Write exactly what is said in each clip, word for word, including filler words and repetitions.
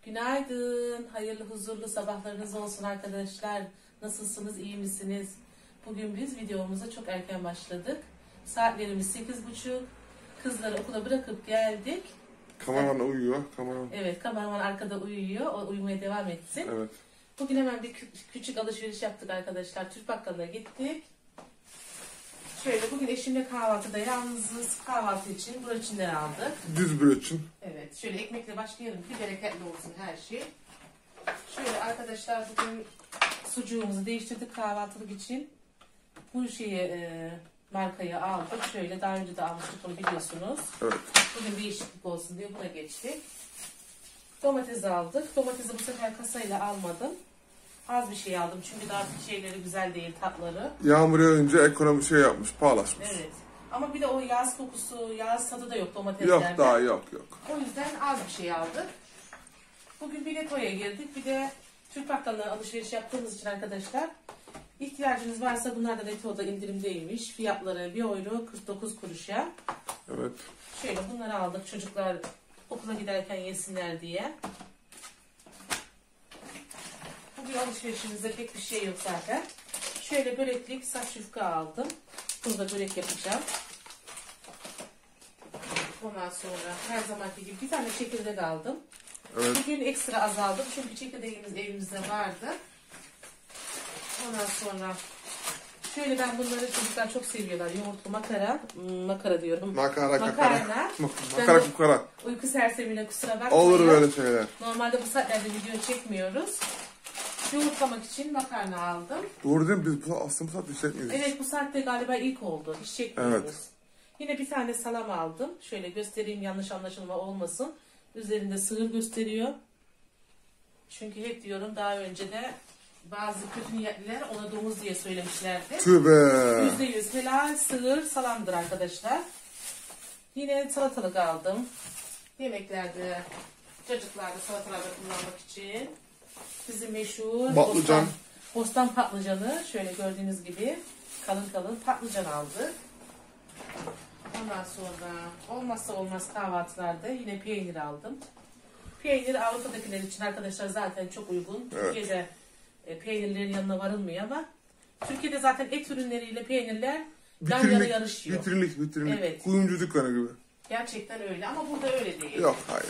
Günaydın, hayırlı huzurlu sabahlarınız olsun arkadaşlar. Nasılsınız, iyi misiniz? Bugün biz videomuza çok erken başladık. Saatlerimiz sekiz buçuk. Kızları okula bırakıp geldik. Kameraman uyuyor. Kameraman. Evet, kameraman arkada uyuyor. O uyumaya devam etsin. Evet. Bugün hemen bir küçük alışveriş yaptık arkadaşlar. Türk Bakkalı'na gittik. Şöyle bugün eşimle kahvaltıda yalnızız. Kahvaltı için broçinler aldık. Düz broçin. Evet, şöyle ekmekle başlayalım ki bereketli olsun her şey. Şöyle arkadaşlar bugün sucuğumuzu değiştirdik kahvaltılık için. Bu şeyi e, markayı aldık. Şöyle daha önce de almıştık, bunu biliyorsunuz. Evet. Bugün değişiklik olsun diye buna geçtik. Domates aldık. Domatesi bu sefer kasayla almadım. Az bir şey aldım çünkü daha şeyleri güzel değil, tatları. Yağmur yağınca ekonomi şey yapmış, pahalaşmış. Evet. Ama bir de o yağ kokusu, yağ tadı da yok domateslerde. Yok daha yok yok. O yüzden az bir şey aldık. Bugün bir Leto'ya girdik. Bir de Türk Bakkalı'na alışveriş yaptığımız için arkadaşlar ihtiyacınız varsa bunlar da Leto'da indirimdeymiş. Fiyatları bir euro kırk dokuz kuruşa. Evet. Şöyle bunları aldık. Çocuklar okula giderken yesinler diye. Bugün alışverişimizde pek bir şey yok zaten. Şöyle böreklik saç yufka aldım. Burada börek yapacağım. Ondan sonra her zamanki gibi bir tane çekirdek aldım. Evet. Bugün ekstra az aldım çünkü çekirdeğimiz evimizde vardı. Ondan sonra şöyle ben bunları çocuklar çok seviyorlar. Yoğurtlu makara, makara diyorum. Makara, Makarna. Makara kukara. Uyku sersemine kusura bakmayın. Olur böyle şeyler. Normalde bu saatlerde video çekmiyoruz. Yoğurtlamak için makarna aldım. Doğru değil mi? Biz bu, aslında bu saatte çekmiyoruz. Evet, bu saatte galiba ilk oldu. Hiç çekmiyoruz. Evet. Yine bir tane salam aldım. Şöyle göstereyim, yanlış anlaşılma olmasın. Üzerinde sığır gösteriyor. Çünkü hep diyorum daha önce de bazı kötü niyetliler ona domuz diye söylemişlerdi. Tübe. yüzde yüz helal sığır salamdır arkadaşlar. Yine salatalık aldım. Yemeklerde, çocuklarda salatalarda kullanmak için. Bizim meşhur Patlıcan. Bostan, bostan patlıcanı. Şöyle gördüğünüz gibi kalın kalın patlıcan aldık. Ondan sonra olmazsa olmaz kahvaltılarda yine peynir aldım. Peynir Avrupa'dakiler için arkadaşlar zaten çok uygun. Evet. Türkiye'de e, peynirlerin yanına varılmıyor ama Türkiye'de zaten et ürünleriyle peynirler yan yana yarışıyor. Vitrinlik, vitrinlik. Evet. Kuyumcu dükkanı gibi. Gerçekten öyle ama burada öyle değil. Yok, hayır.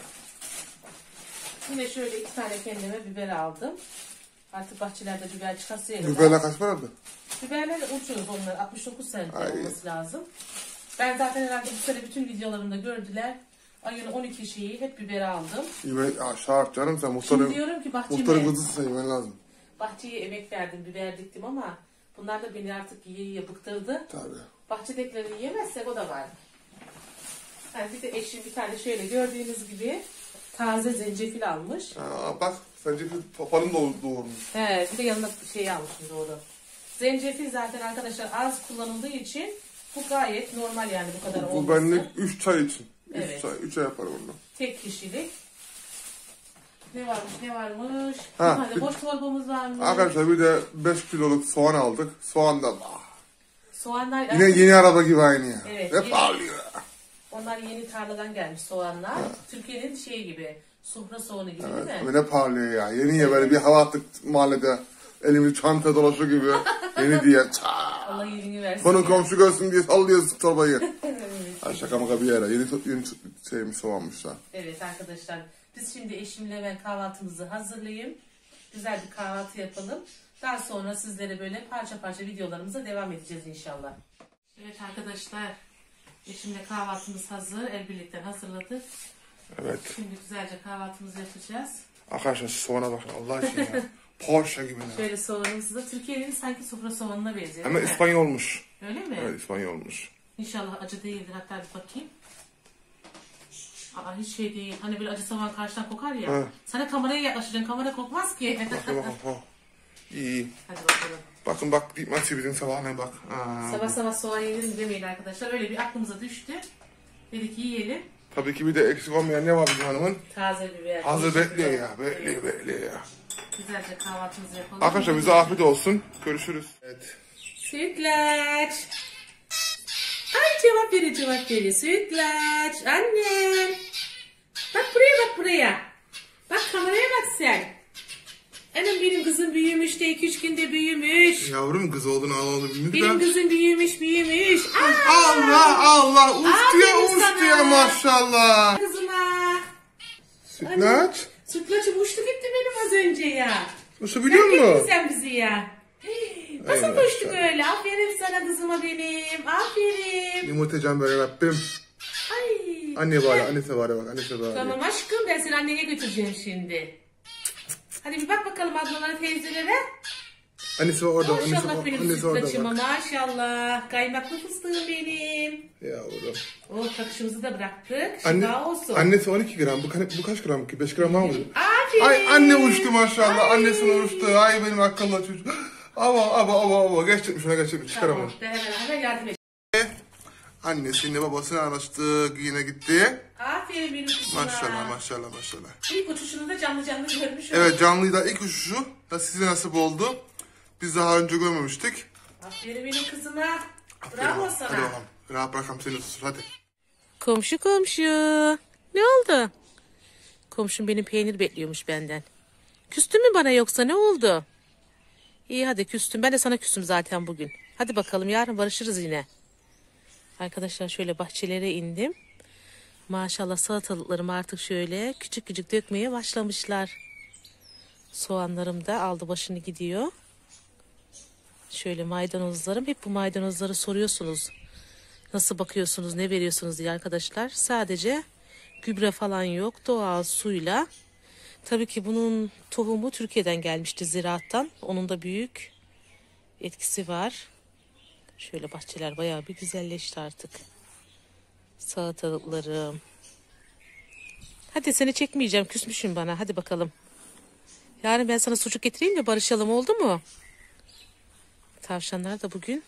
Yine şöyle iki tane kendime biber aldım. Artık bahçelerde biber çıkarsa yeriz. Biberler kaç paradı? Biberler ucuz onlar. altmış dokuz sent Ay. olması lazım. Ben zaten herhalde bu sene bütün videolarımda gördüler. Ayın on iki şeyi hep biber aldım. Yemek, ya şart canım sen Şimdi muhtarın, diyorum ki bahçeme, muhtarın kızısın yemen lazım. bahçeye emek verdim, biber diktim ama bunlar da beni artık yiye yiye bıktırdı. Tabii. Bahçedekileri yiyemezsek o da var. Yani bir de eşim bir tane şöyle gördüğünüz gibi taze zencefil almış. Aa, bak zencefil papanın doğ doğurmuş. He, bir de yanına şey almışım doğru. Zencefil zaten arkadaşlar az kullanıldığı için bu gayet normal yani bu kadar Bu olması. benlik üç çay için. üç Evet. çay, üç çay yapar onunla. Tek kişilik. Ne varmış ne varmış. Ha, Bir tane bir- boş torbamız varmış. Arkadaşlar bir de beş kiloluk soğan aldık. Soğan da ah, Soğanlar yine yeni araba gibi aynı ya. Evet, Ve yeni- parlıyor. Onlar yeni tarladan gelmiş soğanlar. Türkiye'nin şeyi gibi. Sofra soğanı gibi Evet, değil mi? ve ne parlıyor ya. Yeni ya böyle bir hava attık mahallede. Elimiz çanta dolaşıyor gibi. Yeni diye. Allah iyiliğini versin. Konu ya. komşu görsün diye sallıyoruz torbayı. Evet. Ay şaka maka bir yere. Yeni, yeni şeymiş soğanmışlar. Evet arkadaşlar. Biz şimdi eşimle ben kahvaltımızı hazırlayayım. Güzel bir kahvaltı yapalım. Daha sonra sizlere böyle parça parça videolarımıza devam edeceğiz inşallah. Evet arkadaşlar. Eşimle kahvaltımız hazır. El birlikte hazırladık. Evet. Şimdi güzelce kahvaltımızı yapacağız. Arkadaşlar şu soğana bakın Allah aşkına ya. Porsche gibi ya. Şöyle soğanımız da Türkiye'nin sanki sofra soğanına benziyor. Ama değil mi? İspanyolmuş. Öyle mi? Evet İspanyolmuş. İnşallah acı değildir. Hatta bir bakayım. Aa hiç şey değil. Hani böyle acı soğan karşıdan kokar ya. Evet. Sana kameraya yaklaşacaksın. Kamera kokmaz ki. Bakın bakın. Oh. İyi. Hadi bakalım. Bakın bak bitmez bizim sabahına bak. Aa, Sabah sabah soğan yiyelim demeyin arkadaşlar. Öyle bir aklımıza düştü. Dedik yiyelim. Tabii ki bir de eksik olmayan ne var bizim hanımın? Taze biber. Hazır yeşil bekliyor biber. ya. Bekliyor bekliyor ya. Güzelce kahvaltımızı yapalım. Arkadaşlar bize afiyet olsun. Görüşürüz. Evet. Sütlaç. Ay cevap veriyor cevap veriyor. Sütlaç. Annem. Bak buraya bak buraya. Bak yavrum kız olduğunu ağladı bildik Benim de. kızım büyümüş büyümüş. Aa! Allah Allah ustuya Aferin ustuya sana. maşallah. Kızıma. Sütlaç. Sütlaçım uçtu gitti benim az önce ya. Usta biliyor Sen gittin musun? sen bizi ya. Hey, nasıl Ay, koştu maşallah. böyle? Aferin sana kızıma benim. Aferin. Yumurtacan böyle Rabbim. Ay. Anne var ya, annesi var ya bak, annesi var ya. Tamam aşkım ben seni anneye götüreceğim şimdi. Hadi bir bak bakalım ablalara teyzelere. Annesi var orada, annesi Maşallah var, benim annesi orada sütlaçıma bak. maşallah. Kaymaklı fıstığım benim. Yavrum. Oh takışımızı da bıraktık. Anne, Şifa olsun. annesi on iki gram, bu, ka- bu kaç gram ki? beş gram var mı? Aferin. Ay anne uçtu maşallah, Ay. annesine uçtu. Ay benim akıllı çocuk. Ava ava ava ava, geçecekmiş şuna geçecekmiş, çıkaramadım. Tamam ben hemen, hemen yardım et. Annesiyle babasını anlaştık, yine gitti. Aferin benim kızıma. Maşallah maşallah maşallah. İlk uçuşunu da canlı canlı görmüş olduk. Evet canlıyı da ilk uçuşu da size nasip oldu. Biz daha önce görmemiştik. Aferin benim kızıma. Aferin Bravo oğlum, sana. hadi bakalım. Rahat bırakalım seni sus hadi. Komşu komşu. Ne oldu? Komşum benim peynir bekliyormuş benden. Küstün mü bana yoksa ne oldu? İyi hadi küstüm. Ben de sana küstüm zaten bugün. Hadi bakalım yarın barışırız yine. Arkadaşlar şöyle bahçelere indim. Maşallah salatalıklarım artık şöyle küçük küçük dökmeye başlamışlar. Soğanlarım da aldı başını gidiyor. Şöyle maydanozlarım. Hep bu maydanozları soruyorsunuz. Nasıl bakıyorsunuz, ne veriyorsunuz diye arkadaşlar. Sadece gübre falan yok. Doğal suyla. Tabii ki bunun tohumu Türkiye'den gelmişti ziraattan. Onun da büyük etkisi var. Şöyle bahçeler bayağı bir güzelleşti artık. Salatalıklarım. Hadi seni çekmeyeceğim. Küsmüşsün bana. Hadi bakalım. Yarın ben sana sucuk getireyim de barışalım, oldu mu? Tavşanlar da bugün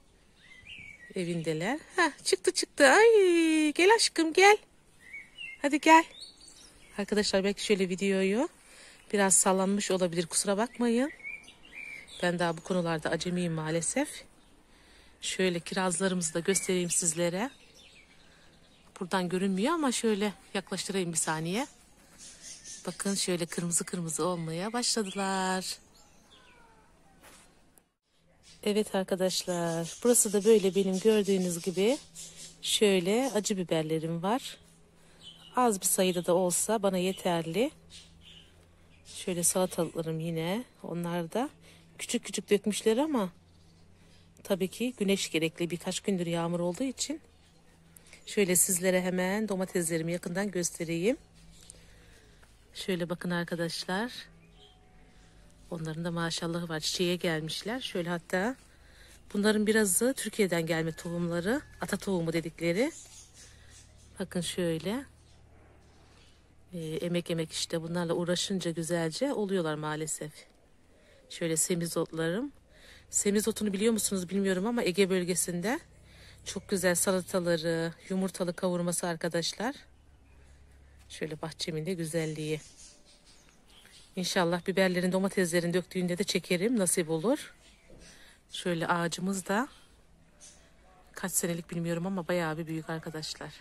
evindeler. Heh, çıktı çıktı. Ay gel aşkım gel. Hadi gel. Arkadaşlar belki şöyle videoyu biraz sallanmış olabilir. Kusura bakmayın. Ben daha bu konularda acemiyim maalesef. Şöyle kirazlarımızı da göstereyim sizlere. Buradan görünmüyor ama şöyle yaklaştırayım bir saniye. Bakın şöyle kırmızı kırmızı olmaya başladılar. Evet arkadaşlar, burası da böyle benim gördüğünüz gibi şöyle acı biberlerim var. Az bir sayıda da olsa bana yeterli. Şöyle salatalıklarım yine, onlar da küçük küçük dökmüşler ama tabii ki güneş gerekli, birkaç gündür yağmur olduğu için. Şöyle sizlere hemen domateslerimi yakından göstereyim. Şöyle bakın arkadaşlar. Onların da maşallahı var. Çiçeğe gelmişler. Şöyle hatta bunların birazı Türkiye'den gelme tohumları. Ata tohumu dedikleri. Bakın şöyle. Ee, emek emek işte bunlarla uğraşınca güzelce oluyorlar maalesef. Şöyle semizotlarım. Semizotunu biliyor musunuz bilmiyorum ama Ege bölgesinde çok güzel salataları, yumurtalı kavurması arkadaşlar. Şöyle bahçemin de güzelliği. İnşallah biberlerin, domateslerin döktüğünde de çekerim. Nasip olur. Şöyle ağacımız da kaç senelik bilmiyorum ama bayağı bir büyük arkadaşlar.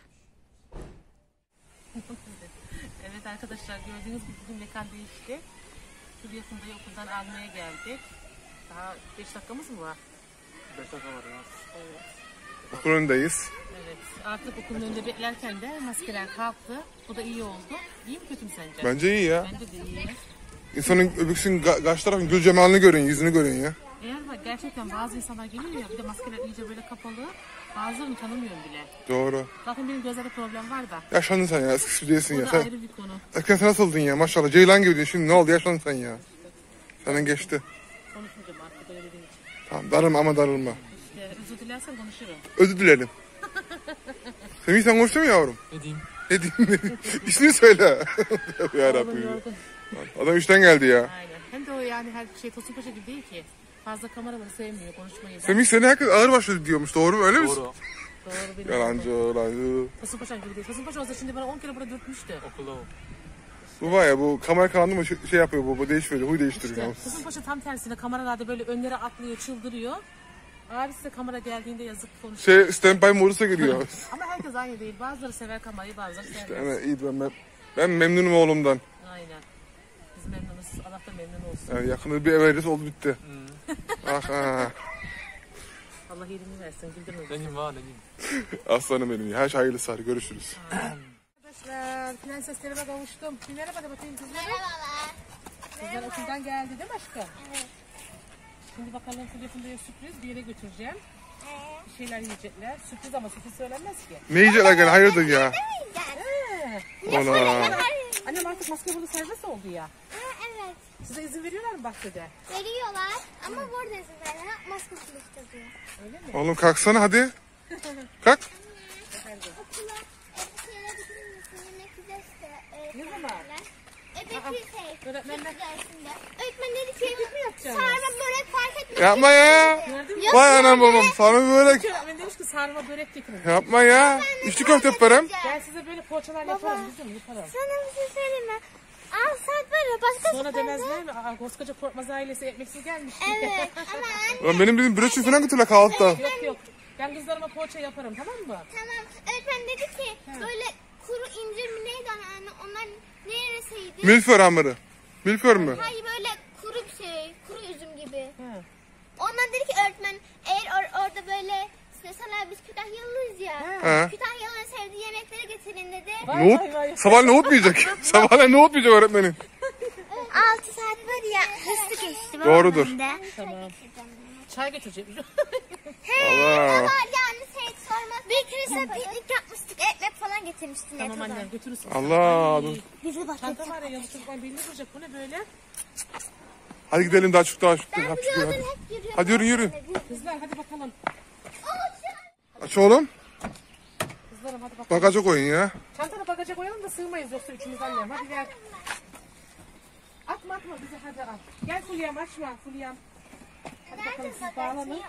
Evet arkadaşlar gördüğünüz gibi bugün mekan değişti. Şu yakında okuldan almaya geldik. Daha beş dakikamız mı var? beş dakika var ya. Evet. Okul önündeyiz. Evet. Artık okulun önünde beklerken de maskeler kalktı. Bu da iyi oldu. İyi mi kötü mü sence? Bence iyi ya. Bence de iyi. İnsanın öbüksün ga- karşı tarafın gül cemalini görün, yüzünü görün ya. Eğer bak gerçekten bazı insanlar geliyor ya bir de maskeler iyice böyle kapalı. Bazılarını tanımıyorum bile. Doğru. Zaten benim gözlerde problem var da. Yaşlandın sen ya, eskisi değilsin O ya. da Sen, ayrı bir konu. eskiden sen nasıldın ya maşallah. Ceylan gibiydin, şimdi ne oldu, yaşlandın sen ya. Senin geçti. Konuşmayacağım artık öyle dediğin için. Tamam darılma ama darılma. İşte özür dilersen konuşurum. Özür dilerim. Semih sen konuştun mu yavrum? Ne diyeyim? Ne diyeyim ne diyeyim? İsmini söyle. Ya Oğlum Rabbim. yorgun. Adam işten geldi ya. Aynen. Hem de o yani her şey Tosun Paşa gibi değil ki. Fazla kameraları sevmiyor konuşmayı da. Semih seni herkes ağır başladı diyormuş, doğru mu, öyle misin? Doğru. Doğru benim. Yalancı, yalancı. Tosun Paşa gibi değil. Tosun Paşa olsa şimdi bana on kere burada dürtmüştü. Okulda o. Bu var ya, bu kamera kanunu mu şey, şey yapıyor bu, bu değiştiriyor, huy değiştiriyor. İşte Tosun Paşa tam tersine kameralarda böyle önlere atlıyor, çıldırıyor. Abisi de kamera geldiğinde yazık konuşuyor. Şey, standby modus'a giriyor. Ama herkes aynı değil. Bazıları sever kamerayı, bazıları sevmez. Yani iyi, ben, ben, ben memnunum oğlumdan. Aynen. Biz memnunuz. Allah da memnun olsun. Yani yakında bir ev ailesi oldu bitti. Ah, ah. Allah iyiliğini versin. Güldürme bizi. Benim var benim. Aslanım benim. Her şey hayırlısı hadi görüşürüz. Arkadaşlar prenseslerime kavuştum. Bir merhaba da bakayım kızlara. Merhabalar. Kızlar okuldan geldi değil mi aşkım? Evet. Şimdi bakalım Fulya Funda'ya sürpriz bir yere götüreceğim. Ee, Bir şeyler yiyecekler. Sürpriz ama sürpriz söylenmez ki. Ne yiyecekler gene hayırdır ya? He. Ona. Annem artık maske burada serbest oldu ya. Ha, evet. Size izin veriyorlar mı bahçede? Veriyorlar ama burada izin veriyorlar. Maske kullanıyor. Öyle mi? Oğlum kalksana hadi. Kalk. Efendim. Okula elbiseyle gidin misin? Yemek güzelse. Ne zaman? Evet bir şey. Öğretmenler- Dersinde. Öğretmen dedi ki yapacaksınız? sarma börek fark etmez. Yapma ya. Gördün mü? Vay anam babam sana börek. Öğretmen demiş ki sarma börek getirin. Yapma ya. İçli köfte yaparım. Ben size böyle poğaçalar yaparım bizim yaparım. Sana bir şey söyleyeyim mi? Al saat böyle başka Sonra seferde- demezler mi? Aa, koskoca Korkmaz ailesi ekmeksiz gelmiş. Evet ama anne. Lan benim dedim bröçün falan götürle kahvaltıda. Yok yok. Ben kızlarıma poğaça yaparım tamam mı? Tamam. Öğretmen dedi ki böyle kuru incir mi neydi anne? Onlar neresiydi? Milför hamuru. Milför mü? Hayır böyle kuru bir şey. Kuru üzüm gibi. He. Ondan dedi ki öğretmen eğer or- orada böyle mesela biz Kütahyalıyız ya. He. Kütahyalıların sevdiği yemekleri getirin dedi. Vay vay vay. Nohut. Sabah nohut mu yiyecek? Sabahleyin nohut mu yiyecek öğretmenin? altı saat var ya hızlı geçti. Doğrudur. Tamam. Çay getireceğim. Allah. Ama yani şey sormaz. Bir kere sen piknik yapmıştık. Ekmek falan getirmiştin. Tamam annem götürürsün. Allah. Dur. Bize bak. Çanta var ya yazık çocuklar belli duracak. Bu ne böyle? Hadi gidelim daha çok daha çok. Ben Hadi, bu yoldan hadi. hep yürüyorum. Hadi yürü yürü. Kızlar hadi bakalım. Aç oğlum. Kızlarım hadi bakalım. Bagaja koyun ya. Çantanı bagaja koyalım da sığmayız yoksa üçümüz annem. Hadi gel. Atma atma bize hadi al. Gel Fulya'm açma Fulya'm. Hadi bakalım siz bağlanın.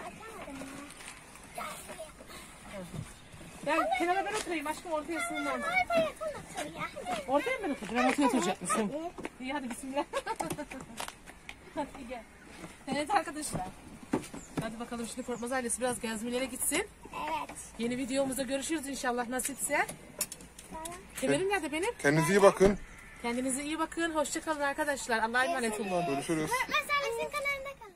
Ben kenara ben oturayım aşkım ortaya sığınmam. Ortaya mı ben oturacağım? Ben ortaya oturacak mısın? İyi hadi bismillah. Hadi gel. Evet arkadaşlar. Hadi bakalım şimdi Korkmaz ailesi biraz gezmelere gitsin. Evet. Yeni videomuzda görüşürüz inşallah nasipse. Kemerim nerede benim? Kendinize iyi bakın. Kendinize iyi bakın. Hoşça kalın arkadaşlar. Allah'a emanet olun. Görüşürüz. Mesela senin kanalında kal.